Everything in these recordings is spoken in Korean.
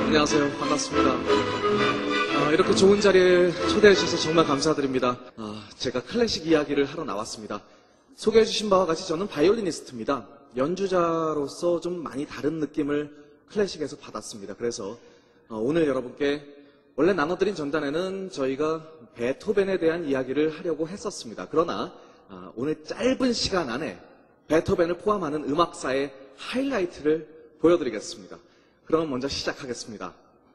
안녕하세요. 반갑습니다. 이렇게 좋은 자리에 초대해 주셔서 정말 감사드립니다. 제가 클래식 이야기를 하러 나왔습니다. 소개해 주신 바와 같이 저는 바이올리니스트입니다. 연주자로서 좀 많이 다른 느낌을 클래식에서 받았습니다. 그래서 오늘 여러분께 원래 나눠드린 전단에는 저희가 베토벤에 대한 이야기를 하려고 했었습니다. 그러나 오늘 짧은 시간 안에 베토벤을 포함하는 음악사의 하이라이트를 보여드리겠습니다. 그럼 먼저 시작하겠습니다.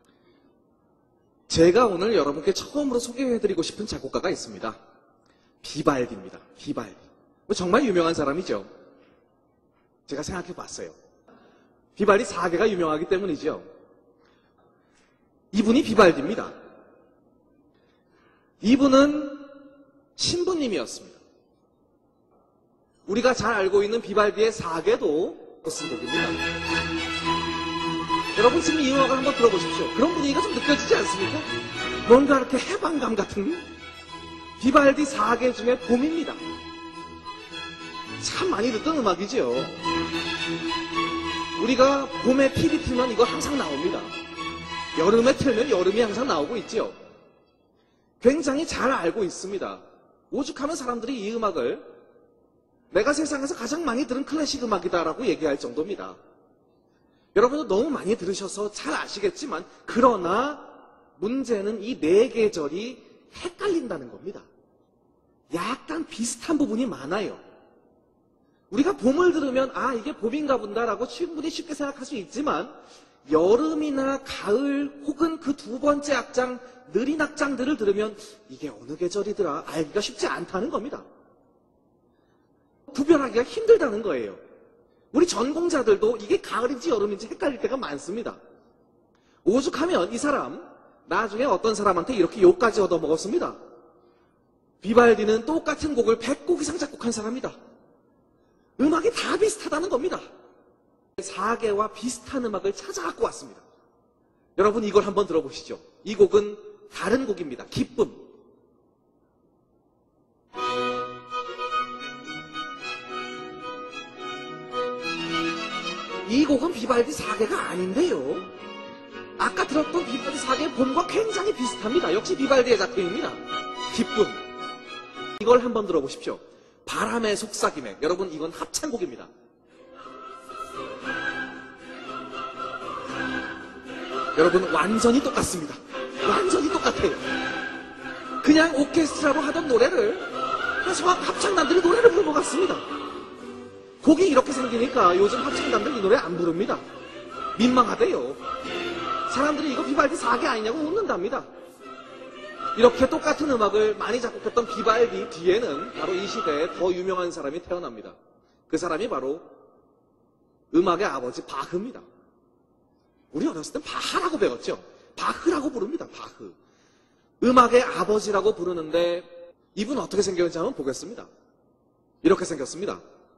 제가 오늘 여러분께 처음으로 소개해드리고 싶은 작곡가가 있습니다. 비발디입니다. 비발디. 정말 유명한 사람이죠. 제가 생각해봤어요. 비발디 사계가 유명하기 때문이죠. 이분이 비발디입니다. 이분은 신부님이었습니다. 우리가 잘 알고 있는 비발디의 사계도 쓴 곡입니다. 여러분 지금 이 음악을 한번 들어보십시오. 그런 분위기가 좀 느껴지지 않습니까? 뭔가 이렇게 해방감 같은 비발디 4개 중에 봄입니다. 참 많이 듣던 음악이죠. 우리가 봄에 피리 틀면 이거 항상 나옵니다. 여름에 틀면 여름이 항상 나오고 있죠. 굉장히 잘 알고 있습니다. 오죽하면 사람들이 이 음악을 내가 세상에서 가장 많이 들은 클래식 음악이다라고 얘기할 정도입니다. 여러분도 너무 많이 들으셔서 잘 아시겠지만 그러나 문제는 이 네 계절이 헷갈린다는 겁니다. 약간 비슷한 부분이 많아요. 우리가 봄을 들으면 이게 봄인가 본다라고 충분히 쉽게 생각할 수 있지만 여름이나 가을 혹은 그 두 번째 악장, 느린 악장들을 들으면 이게 어느 계절이더라 알기가 쉽지 않다는 겁니다. 구별하기가 힘들다는 거예요. 우리 전공자들도 이게 가을인지 여름인지 헷갈릴 때가 많습니다. 오죽하면 이 사람 나중에 어떤 사람한테 이렇게 욕까지 얻어먹었습니다. 비발디는 똑같은 곡을 100곡 이상 작곡한 사람이다. 음악이 다 비슷하다는 겁니다. 4개와 비슷한 음악을 찾아 갖고 왔습니다. 여러분 이걸 한번 들어보시죠. 이 곡은 다른 곡입니다. 기쁨. 이 곡은 비발디 4개가 아닌데요. 아까 들었던 비발디 4개의 봄과 굉장히 비슷합니다. 역시 비발디의 작품입니다. 기쁨. 이걸 한번 들어보십시오. 바람의 속삭임에. 여러분 이건 합창곡입니다. 여러분 완전히 똑같습니다. 완전히 똑같아요. 그냥 오케스트라로 하던 노래를 합창단들이 노래를 부른 것 같습니다. 곡이 이렇게 생기니까 요즘 합창단들 이 노래 안 부릅니다. 민망하대요. 사람들이 이거 비발디 4개 아니냐고 묻는답니다. 이렇게 똑같은 음악을 많이 작곡했던 비발디 뒤에는 바로 이 시대에 더 유명한 사람이 태어납니다. 그 사람이 바로 음악의 아버지 바흐입니다. 우리 어렸을 땐 바하라고 배웠죠. 바흐라고 부릅니다. 바흐. 음악의 아버지라고 부르는데 이분 어떻게 생겼는지 한번 보겠습니다. 이렇게 생겼습니다.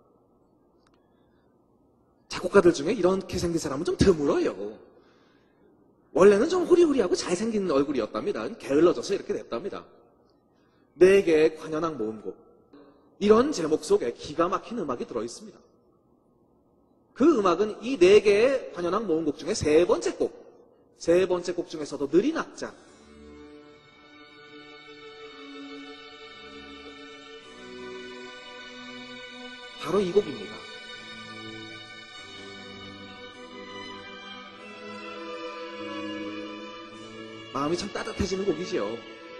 작곡가들 중에 이렇게 생긴 사람은 좀 드물어요. 원래는 좀 호리호리하고 잘생긴 얼굴이었답니다. 게을러져서 이렇게 됐답니다. 4개의 관현악 모음곡. 이런 제목 속에 기가 막힌 음악이 들어있습니다. 그 음악은 이 4개의 관현악 모음곡 중에 세 번째 곡 중에서도 느린 악장. 바로 이 곡입니다. 마음이 참 따뜻해지는 곡이지요.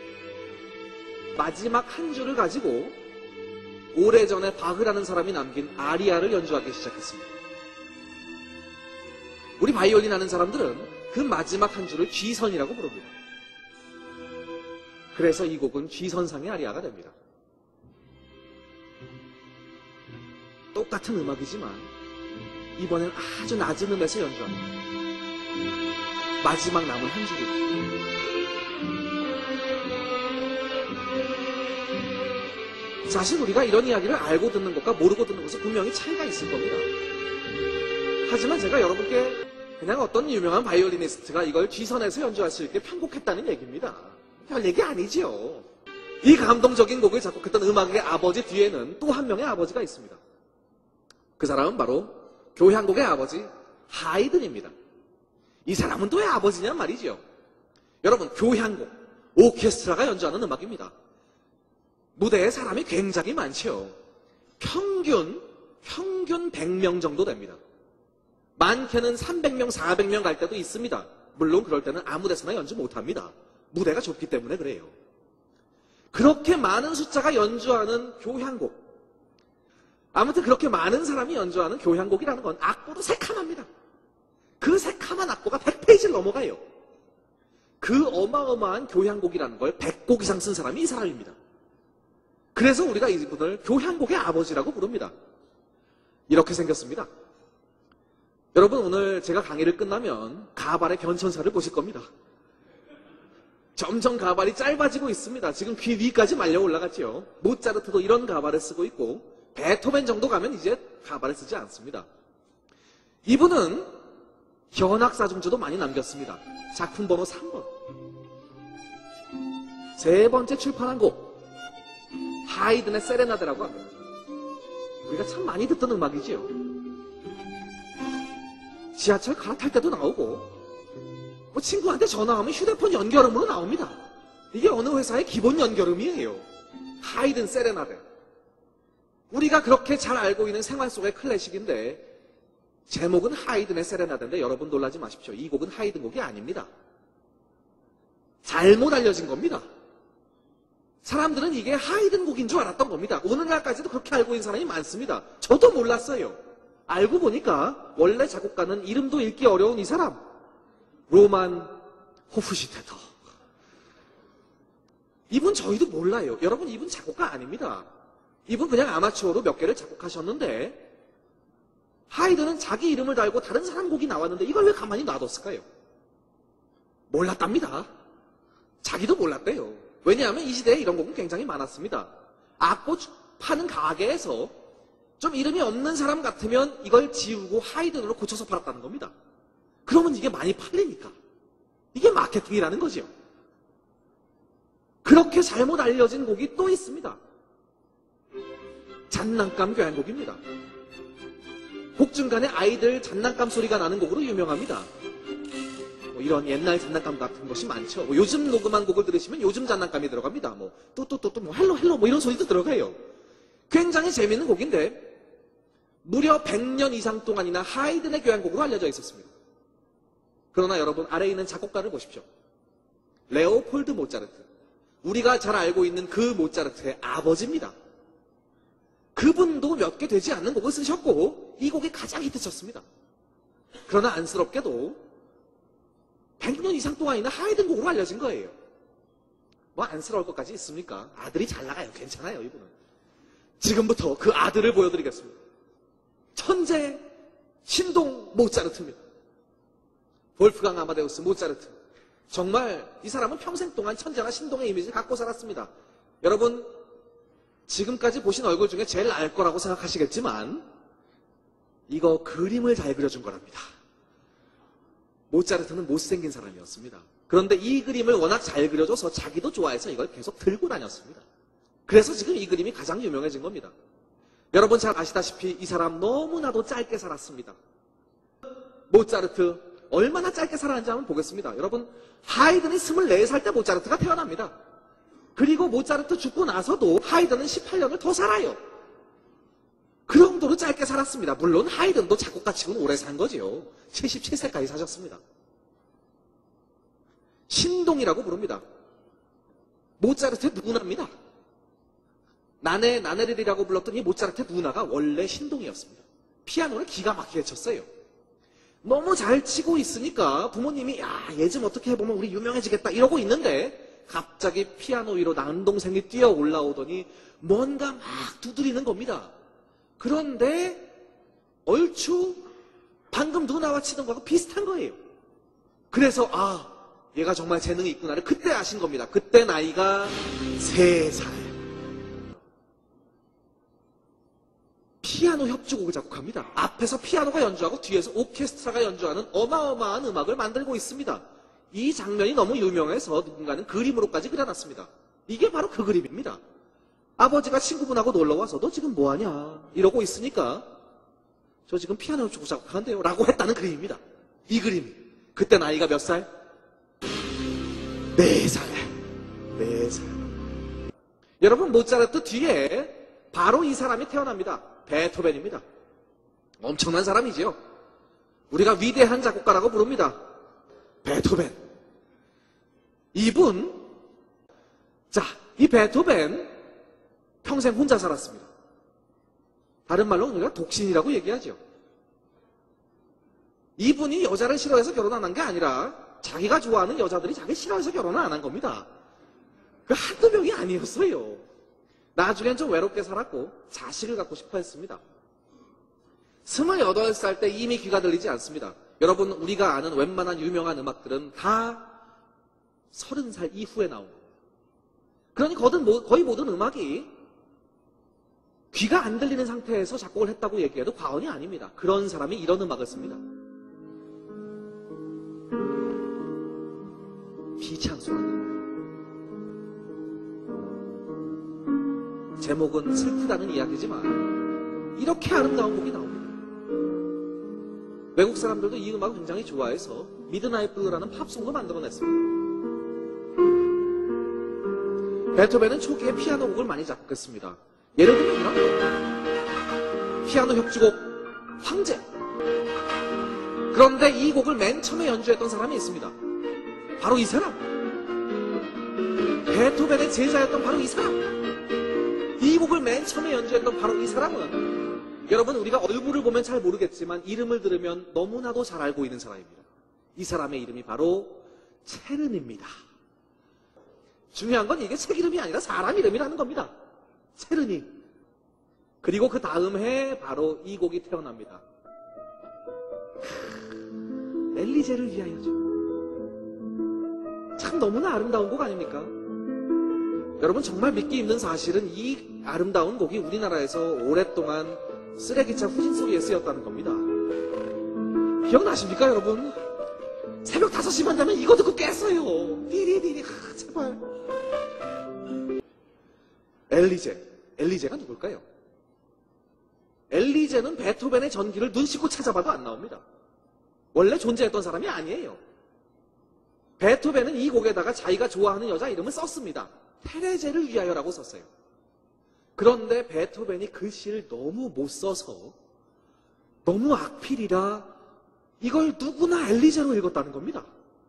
마지막 한 줄을 가지고 오래전에 바흐라는 사람이 남긴 아리아를 연주하기 시작했습니다. 우리 바이올린 하는 사람들은 그 마지막 한 줄을 G선이라고 부릅니다. 그래서 이 곡은 G선상의 아리아가 됩니다. 똑같은 음악이지만 이번엔 아주 낮은 음에서 연주합니다. 마지막 남은 한 줄이. 사실 우리가 이런 이야기를 알고 듣는 것과 모르고 듣는 것은 분명히 차이가 있을 겁니다. 하지만 제가 여러분께 그냥 어떤 유명한 바이올리니스트가 이걸 G선에서 연주할 수 있게 편곡했다는 얘기입니다. 별 얘기 아니지요. 이 감동적인 곡을 작곡했던 음악의 아버지 뒤에는 또 한 명의 아버지가 있습니다. 그 사람은 바로 교향곡의 아버지 하이든입니다. 이 사람은 또 왜 아버지냔 말이죠. 여러분, 교향곡, 오케스트라가 연주하는 음악입니다. 무대에 사람이 굉장히 많죠. 평균 100명 정도 됩니다. 많게는 300명, 400명 갈 때도 있습니다. 물론 그럴 때는 아무 데서나 연주 못합니다. 무대가 좁기 때문에 그래요. 그렇게 많은 숫자가 연주하는 교향곡, 아무튼 그렇게 많은 사람이 연주하는 교향곡이라는 건 악보도 새카맣니다. 그 새카만 악보가 100페이지를 넘어가요. 그 어마어마한 교향곡이라는 걸 100곡 이상 쓴 사람이 이 사람입니다. 그래서 우리가 이분을 교향곡의 아버지라고 부릅니다. 이렇게 생겼습니다. 여러분, 오늘 제가 강의를 끝나면 가발의 변천사를 보실 겁니다. 점점 가발이 짧아지고 있습니다. 지금 귀 위까지 말려 올라갔죠. 모차르트도 이런 가발을 쓰고 있고, 베토벤 정도 가면 이제 가발을 쓰지 않습니다. 이분은 현악사중주도 많이 남겼습니다. 작품 번호 3번. 세 번째 출판한 곡, 하이든의 세레나데라고 합니다. 우리가 참 많이 듣던 음악이지요. 지하철 갈아탈 때도 나오고, 뭐 친구한테 전화하면 휴대폰 연결음으로 나옵니다. 이게 어느 회사의 기본 연결음이에요. 하이든 세레나데. 우리가 그렇게 잘 알고 있는 생활 속의 클래식인데, 제목은 하이든의 세레나데인데 여러분 놀라지 마십시오. 이 곡은 하이든 곡이 아닙니다. 잘못 알려진 겁니다. 사람들은 이게 하이든 곡인 줄 알았던 겁니다. 오늘날까지도 그렇게 알고 있는 사람이 많습니다. 저도 몰랐어요. 알고 보니까 원래 작곡가는 이름도 읽기 어려운 이 사람, 로만 호프시테터. 이분 저희도 몰라요. 여러분, 이분 작곡가 아닙니다. 이분 그냥 아마추어로 몇 개를 작곡하셨는데, 하이든은 자기 이름을 달고 다른 사람 곡이 나왔는데 이걸 왜 가만히 놔뒀을까요? 몰랐답니다. 자기도 몰랐대요. 왜냐하면 이 시대에 이런 곡은 굉장히 많았습니다. 악보 파는 가게에서 좀 이름이 없는 사람 같으면 이걸 지우고 하이든으로 고쳐서 팔았다는 겁니다. 그러면 이게 많이 팔리니까. 이게 마케팅이라는 거죠. 그렇게 잘못 알려진 곡이 또 있습니다. 장난감 교향곡입니다. 곡 중간에 아이들 장난감 소리가 나는 곡으로 유명합니다. 뭐 이런 옛날 장난감 같은 것이 많죠. 뭐 요즘 녹음한 곡을 들으시면 요즘 장난감이 들어갑니다. 뭐 또또또또 뭐 헬로 뭐 이런 소리도 들어가요. 굉장히 재밌는 곡인데 무려 100년 이상 동안이나 하이든의 교향곡으로 알려져 있었습니다. 그러나 여러분, 아래에 있는 작곡가를 보십시오. 레오폴드 모차르트. 우리가 잘 알고 있는 그 모차르트의 아버지입니다. 그분도 몇 개 되지 않는 곡을 쓰셨고 이 곡이 가장 히트쳤습니다. 그러나 안쓰럽게도 100년 이상 동안이나 하이든 곡으로 알려진 거예요. 뭐 안쓰러울 것까지 있습니까? 아들이 잘 나가요. 괜찮아요, 이분은. 지금부터 그 아들을 보여드리겠습니다. 천재 신동 모차르트입니다. 볼프강 아마데우스 모차르트. 정말 이 사람은 평생 동안 천재나 신동의 이미지를 갖고 살았습니다. 여러분, 지금까지 보신 얼굴 중에 제일 나을 거라고 생각하시겠지만 이거 그림을 잘 그려준 거랍니다. 모차르트는 못생긴 사람이었습니다. 그런데 이 그림을 워낙 잘 그려줘서 자기도 좋아해서 이걸 계속 들고 다녔습니다. 그래서 지금 이 그림이 가장 유명해진 겁니다. 여러분 잘 아시다시피 이 사람 너무나도 짧게 살았습니다. 모차르트 얼마나 짧게 살았는지 한번 보겠습니다. 여러분, 하이든이 24살 때 모차르트가 태어납니다. 그리고 모차르트 죽고 나서도 하이든은 18년을 더 살아요. 그 정도로 짧게 살았습니다. 물론 하이든도 작곡가 치고는 오래 산 거지요. 77세까지 사셨습니다. 신동이라고 부릅니다. 모차르트의 누나입니다. 나네릴이라고 불렀던 이 모차르트의 누나가 원래 신동이었습니다. 피아노를 기가 막히게 쳤어요. 너무 잘 치고 있으니까 부모님이 야, 얘 좀 어떻게 해보면 우리 유명해지겠다 이러고 있는데 갑자기 피아노 위로 남동생이 뛰어 올라오더니 뭔가 막 두드리는 겁니다. 그런데 얼추 방금 누나와 치던 거하고 비슷한 거예요. 그래서 얘가 정말 재능이 있구나를 그때 아신 겁니다. 그때 나이가 3살. 피아노 협주곡을 작곡합니다. 앞에서 피아노가 연주하고 뒤에서 오케스트라가 연주하는 어마어마한 음악을 만들고 있습니다. 이 장면이 너무 유명해서 누군가는 그림으로까지 그려놨습니다. 이게 바로 그 그림입니다. 아버지가 친구분하고 놀러와서 너 지금 뭐하냐 이러고 있으니까 저 지금 피아노 협주곡 작곡하는데요 라고 했다는 그림입니다. 이 그림이. 그때 나이가 몇 살? 4살. 4살. 여러분, 모차르트 뒤에 바로 이 사람이 태어납니다. 베토벤입니다. 엄청난 사람이지요. 우리가 위대한 작곡가라고 부릅니다. 베토벤. 이분, 자, 이 베토벤 평생 혼자 살았습니다. 다른 말로 우리가 독신이라고 얘기하죠. 이분이 여자를 싫어해서 결혼 안 한 게 아니라 자기가 좋아하는 여자들이 자기 싫어해서 결혼을 안 한 겁니다. 그 한두 명이 아니었어요. 나중엔 좀 외롭게 살았고 자식을 갖고 싶어 했습니다. 28살 때 이미 귀가 들리지 않습니다. 여러분, 우리가 아는 웬만한 유명한 음악들은 다 30살 이후에 나옵니다. 그러니 거의 모든 음악이 귀가 안 들리는 상태에서 작곡을 했다고 얘기해도 과언이 아닙니다. 그런 사람이 이런 음악을 씁니다. 비창소나타. 제목은 슬프다는 이야기지만 이렇게 아름다운 곡이 나옵니다. 외국 사람들도 이 음악을 굉장히 좋아해서 미드나잇 블루라는 팝송도 만들어냈습니다. 베토벤은 초기에 피아노 곡을 많이 작곡했습니다. 예를 들면 이런 거. 피아노 협주곡 황제. 그런데 이 곡을 맨 처음에 연주했던 사람이 있습니다. 바로 이 사람. 베토벤의 제자였던 바로 이 사람. 이 곡을 맨 처음에 연주했던 바로 이 사람은 여러분, 우리가 얼굴을 보면 잘 모르겠지만 이름을 들으면 너무나도 잘 알고 있는 사람입니다. 이 사람의 이름이 바로 체르니입니다. 중요한 건 이게 책 이름이 아니라 사람 이름이라는 겁니다. 체르니. 그리고 그 다음 해 바로 이 곡이 태어납니다. 엘리제를 위하여죠. 참 너무나 아름다운 곡 아닙니까? 여러분, 정말 믿기 힘든 사실은 이 아름다운 곡이 우리나라에서 오랫동안 쓰레기차 후진 소리에 쓰였다는 겁니다. 기억나십니까, 여러분? 새벽 5시만 되면 이거 듣고 깼어요. 디리디리. 제발. 엘리제가 누굴까요? 엘리제는 베토벤의 전기를 눈 씻고 찾아봐도 안 나옵니다. 원래 존재했던 사람이 아니에요. 베토벤은 이 곡에다가 자기가 좋아하는 여자 이름을 썼습니다. 테레제를 위하여라고 썼어요. 그런데 베토벤이 글씨를 너무 못 써서 너무 악필이라 이걸 누구나 엘리제로 읽었다는 겁니다.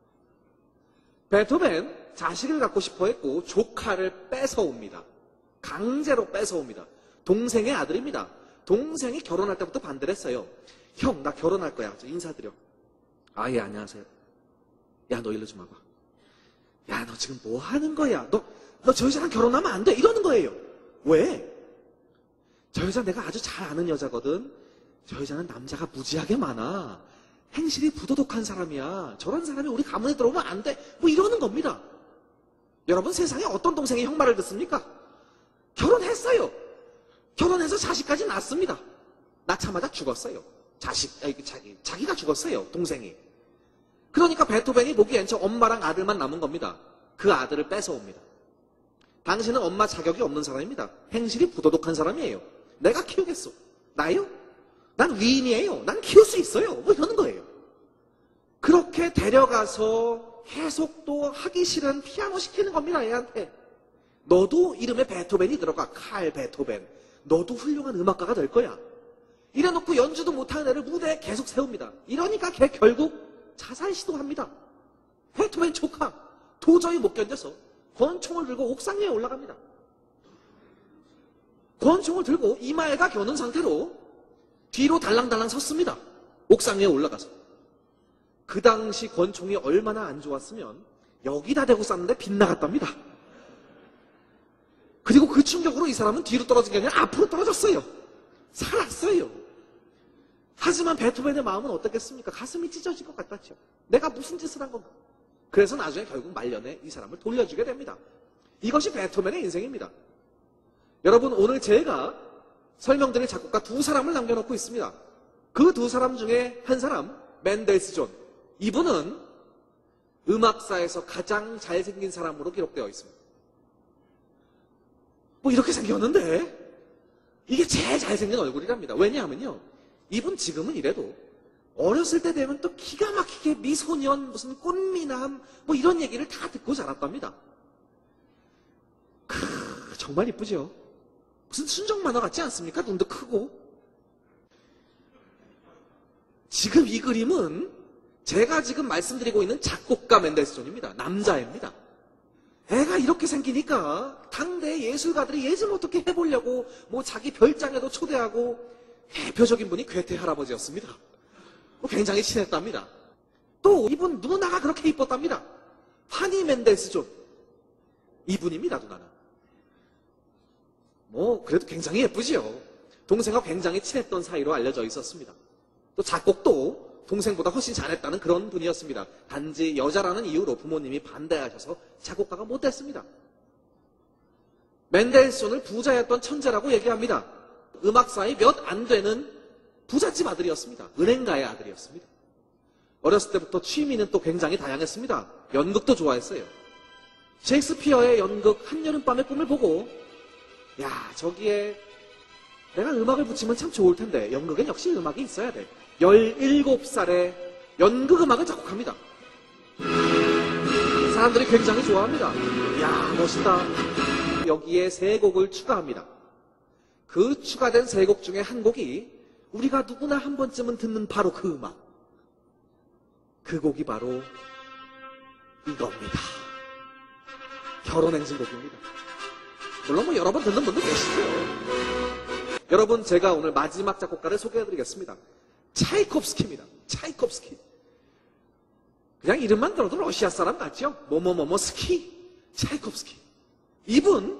베토벤 자식을 갖고 싶어 했고 조카를 뺏어옵니다. 강제로 뺏어옵니다. 동생의 아들입니다. 동생이 결혼할 때부터 반대를 했어요. 형, 나 결혼할 거야. 저 인사드려. 아, 예, 안녕하세요. 야, 너 일로 좀 와봐. 야, 너 지금 뭐 하는 거야? 너 저 여자랑 결혼하면 안 돼. 이러는 거예요. 왜? 저 여자 내가 아주 잘 아는 여자거든. 저 여자는 남자가 무지하게 많아. 행실이 부도덕한 사람이야. 저런 사람이 우리 가문에 들어오면 안 돼. 뭐 이러는 겁니다. 여러분, 세상에 어떤 동생이 형 말을 듣습니까? 결혼했어요. 결혼해서 자식까지 낳았습니다. 낳자마자 죽었어요. 자기가 죽었어요. 동생이. 그러니까 베토벤이 보기엔 저 엄마랑 아들만 남은 겁니다. 그 아들을 뺏어옵니다. 당신은 엄마 자격이 없는 사람입니다. 행실이 부도덕한 사람이에요. 내가 키우겠어. 나요? 난 위인이에요. 난 키울 수 있어요. 뭐 이러는 거예요. 그렇게 데려가서 해석도 하기 싫은 피아노 시키는 겁니다. 얘한테. 너도 이름에 베토벤이 들어가. 칼 베토벤. 너도 훌륭한 음악가가 될 거야. 이래놓고 연주도 못하는 애를 무대에 계속 세웁니다. 이러니까 걔 결국 자살 시도합니다. 베토벤 조카. 도저히 못 견뎌서 권총을 들고 옥상 위에 올라갑니다. 권총을 들고 이마에다 겨눈 상태로 뒤로 달랑달랑 섰습니다. 옥상 위에 올라가서. 그 당시 권총이 얼마나 안 좋았으면 여기다 대고 쐈는데 빗나갔답니다. 그리고 그 충격으로 이 사람은 뒤로 떨어진 게 아니라 앞으로 떨어졌어요. 살았어요. 하지만 베토벤의 마음은 어떻겠습니까? 가슴이 찢어질 것 같았죠. 내가 무슨 짓을 한 건가? 그래서 나중에 결국 말년에 이 사람을 돌려주게 됩니다. 이것이 베토벤의 인생입니다. 여러분, 오늘 제가 설명드릴 작곡가 두 사람을 남겨놓고 있습니다. 그 두 사람 중에 한 사람, 맨델스존. 이분은 음악사에서 가장 잘생긴 사람으로 기록되어 있습니다. 뭐 이렇게 생겼는데 이게 제일 잘생긴 얼굴이랍니다. 왜냐하면요, 이분 지금은 이래도 어렸을 때 되면 또 기가 막히게 미소년, 무슨 꽃미남, 뭐 이런 얘기를 다 듣고 자랐답니다. 정말 이쁘죠? 무슨 순정 만화 같지 않습니까? 눈도 크고. 지금 이 그림은 제가 지금 말씀드리고 있는 작곡가 맨델스존입니다. 남자애입니다. 애가 이렇게 생기니까 당대 예술가들이 예전 어떻게 해보려고 뭐 자기 별장에도 초대하고 대표적인 분이 괴테 할아버지였습니다. 굉장히 친했답니다. 또 이분 누나가 그렇게 이뻤답니다. 파니 맨델스존. 이분입니다, 누나는. 뭐 그래도 굉장히 예쁘지요. 동생과 굉장히 친했던 사이로 알려져 있었습니다. 또 작곡도 동생보다 훨씬 잘했다는 그런 분이었습니다. 단지 여자라는 이유로 부모님이 반대하셔서 작곡가가 못됐습니다. 맨델스존을 부자였던 천재라고 얘기합니다. 음악사에 몇 안 되는 부잣집 아들이었습니다. 은행가의 아들이었습니다. 어렸을 때부터 취미는 또 굉장히 다양했습니다. 연극도 좋아했어요. 셰익스피어의 연극 한여름밤의 꿈을 보고 야, 저기에 내가 음악을 붙이면 참 좋을 텐데 연극엔 역시 음악이 있어야 돼. 17살에 연극 음악을 작곡합니다. 사람들이 굉장히 좋아합니다. 야, 멋있다. 여기에 3곡을 추가합니다. 그 추가된 3곡 중에 한 곡이 우리가 누구나 한 번쯤은 듣는 바로 그 음악. 그 곡이 바로 이겁니다. 결혼행진곡입니다. 물론 뭐 여러 번 듣는 분도 계시죠. 여러분, 제가 오늘 마지막 작곡가를 소개해드리겠습니다. 차이콥스키입니다. 차이콥스키. 그냥 이름만 들어도 러시아 사람 같죠? 뭐뭐뭐뭐 스키. 차이콥스키. 이분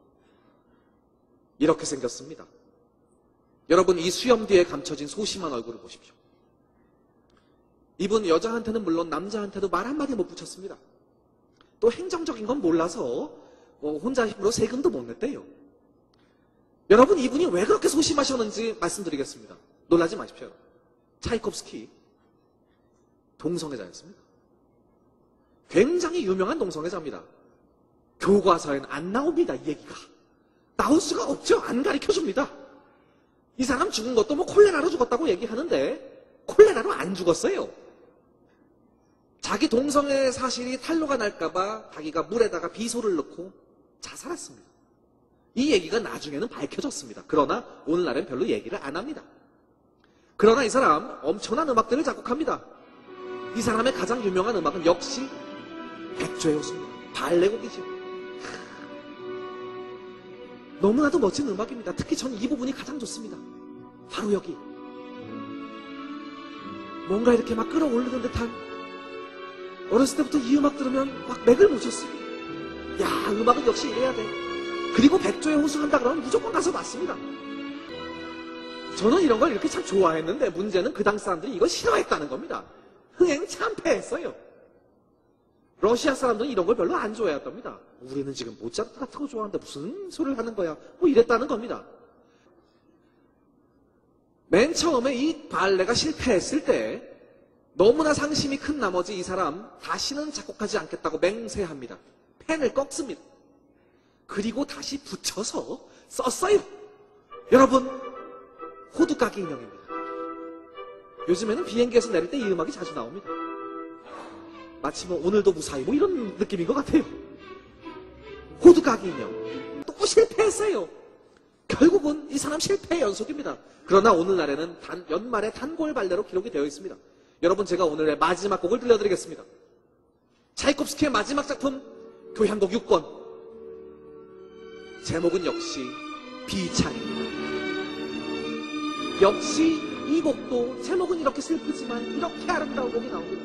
이렇게 생겼습니다. 여러분, 이 수염 뒤에 감춰진 소심한 얼굴을 보십시오. 이분 여자한테는 물론 남자한테도 말 한마디 못 붙였습니다. 또 행정적인 건 몰라서 혼자 힘으로 세금도 못 냈대요. 여러분, 이분이 왜 그렇게 소심하셨는지 말씀드리겠습니다. 놀라지 마십시오. 차이콥스키 동성애자였습니다. 굉장히 유명한 동성애자입니다. 교과서엔 안 나옵니다. 이 얘기가. 나올 수가 없죠. 안 가르쳐줍니다. 이 사람 죽은 것도 뭐 콜레라로 죽었다고 얘기하는데 콜레라로 안 죽었어요. 자기 동성애 사실이 탄로가 날까봐 자기가 물에다가 비소를 넣고 자살했습니다. 이 얘기가 나중에는 밝혀졌습니다. 그러나 오늘날엔 별로 얘기를 안 합니다. 그러나 이 사람 엄청난 음악들을 작곡합니다. 이 사람의 가장 유명한 음악은 역시 백조의 호수입니다. 발레곡이죠. 너무나도 멋진 음악입니다. 특히 전 이 부분이 가장 좋습니다. 바로 여기. 뭔가 이렇게 막 끌어올리는 듯한, 어렸을 때부터 이 음악 들으면 막 맥을 못 쳤어요. 야, 음악은 역시 이래야 돼. 그리고 백조의 호수 한다 그러면 무조건 가서 맞습니다. 저는 이런 걸 이렇게 참 좋아했는데 문제는 그 당시 사람들이 이걸 싫어했다는 겁니다. 흥행 참패했어요. 러시아 사람들은 이런 걸 별로 안 좋아했답니다. 우리는 지금 모차르트 같은 거 좋아하는데 무슨 소리를 하는 거야? 뭐 이랬다는 겁니다. 맨 처음에 이 발레가 실패했을 때 너무나 상심이 큰 나머지 이 사람 다시는 작곡하지 않겠다고 맹세합니다. 펜을 꺾습니다. 그리고 다시 붙여서 썼어요. 여러분, 호두까기 인형입니다. 요즘에는 비행기에서 내릴 때 이 음악이 자주 나옵니다. 마치 뭐 오늘도 무사히 뭐 이런 느낌인 것 같아요. 호두까기 인형. 또 실패했어요. 결국은 이 사람 실패의 연속입니다. 그러나 오늘날에는 연말에 단골 발레로 기록이 되어 있습니다. 여러분, 제가 오늘의 마지막 곡을 들려드리겠습니다. 차이콥스키의 마지막 작품 교향곡 6권. 제목은 역시 비창입니다. 역시 이 곡도 제목은 이렇게 슬프지만 이렇게 아름다운 곡이 나옵니다.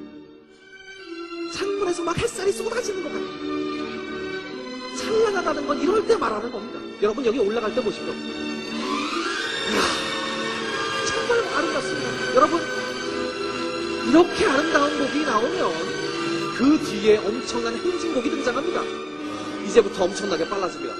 창문에서 막 햇살이 쏟아지는 것 같아요. 찬란하다는 건 이럴 때 말하는 겁니다. 여러분, 여기 올라갈 때 보십시오. 이야, 정말 아름답습니다. 여러분, 이렇게 아름다운 곡이 나오면 그 뒤에 엄청난 행진곡이 등장합니다. 이제부터 엄청나게 빨라집니다.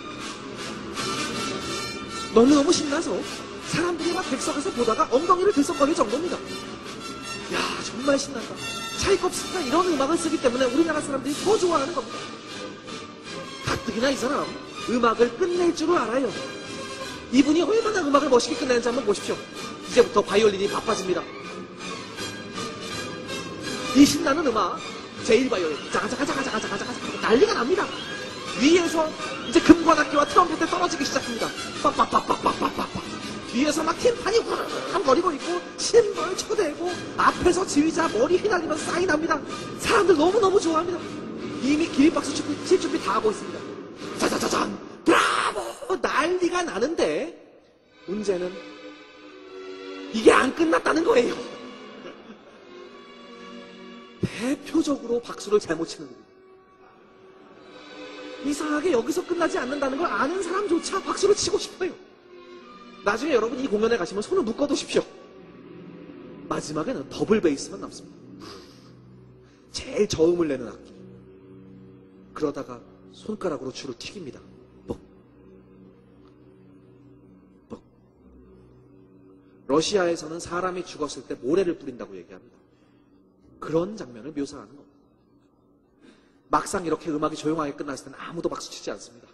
너무너무 신나서 사람들이 막 객석에서 보다가 엉덩이를 들썩거릴 정도입니다. 야, 정말 신난다. 차이콥스키가 이런 음악을 쓰기 때문에 우리나라 사람들이 더 좋아하는 겁니다. 가뜩이나 이 사람 음악을 끝낼 줄을 알아요. 이분이 얼마나 음악을 멋있게 끝내는지 한번 보십시오. 이제부터 바이올린이 바빠집니다. 이 신나는 음악, 제일바이올린, 자가자가자가자가자가자가 난리가 납니다. 위에서 이제 금관악기와 트럼펫에 떨어지기 시작합니다. 빡빡빡빡빡빡빡. 뒤에서 막 팀판이 후루룩거리고 있고, 심벌 쳐대고, 앞에서 지휘자 머리 휘날리면서 사인합니다. 사람들 너무너무 좋아합니다. 이미 기립박수 칠 준비 다 하고 있습니다. 짜자자잔, 브라보! 난리가 나는데, 문제는 이게 안 끝났다는 거예요. 대표적으로 박수를 잘못 치는 겁니다. 이상하게 여기서 끝나지 않는다는 걸 아는 사람조차 박수를 치고 싶어요. 나중에 여러분 이 공연에 가시면 손을 묶어두십시오. 마지막에는 더블 베이스만 남습니다. 제일 저음을 내는 악기. 그러다가 손가락으로 줄을 튀깁니다. 뻑. 뻑. 러시아에서는 사람이 죽었을 때 모래를 뿌린다고 얘기합니다. 그런 장면을 묘사하는 겁니다. 막상 이렇게 음악이 조용하게 끝났을 때는 아무도 박수 치지 않습니다.